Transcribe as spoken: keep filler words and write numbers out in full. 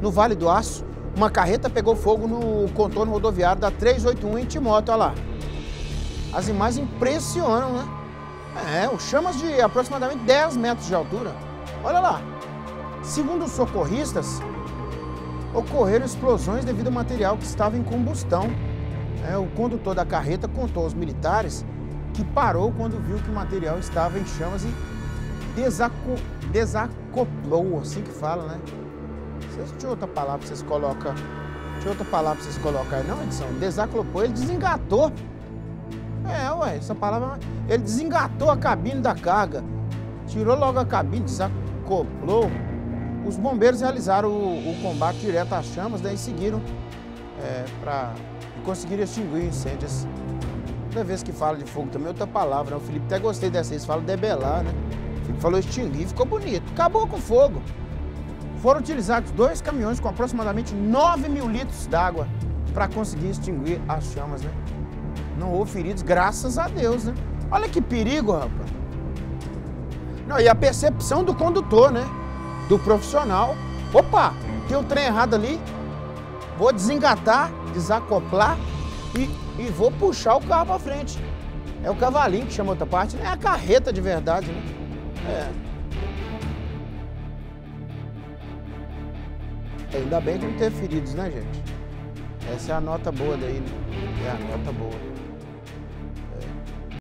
no Vale do Aço, uma carreta pegou fogo no contorno rodoviário da trezentos e oitenta e um em Timóteo, olha lá. As imagens impressionam, né? É, o chamas de aproximadamente dez metros de altura. Olha lá. Segundo os socorristas, ocorreram explosões devido ao material que estava em combustão. É, o condutor da carreta contou aos militares que parou quando viu que o material estava em chamas e desaco... desacoplou, assim que fala, né? Tinha outra palavra que vocês colocam. Tinha outra palavra que vocês colocam aí, não, edição? Desacoplou, ele desengatou. É, ué, essa palavra. Ele desengatou a cabine da carga. Tirou logo a cabine, desacoplou. Os bombeiros realizaram o, o combate direto às chamas, daí seguiram é, para conseguir extinguir o incêndio. Toda vez que fala de fogo também, outra palavra, né? O Felipe até gostei dessa, eles falam debelar, né? O Felipe falou extinguir, ficou bonito. Acabou com o fogo. Foram utilizados dois caminhões com aproximadamente nove mil litros d'água para conseguir extinguir as chamas, né? Não houve feridos, graças a Deus, né? Olha que perigo, rapaz. Não, e a percepção do condutor, né? Do profissional. Opa, tem um trem errado ali. Vou desengatar, desacoplar e, e vou puxar o carro para frente. É o cavalinho que chama outra parte, não é a carreta de verdade, né? É. Ainda bem que não teve feridos, né, gente? Essa é a nota boa daí, né? É a nota boa.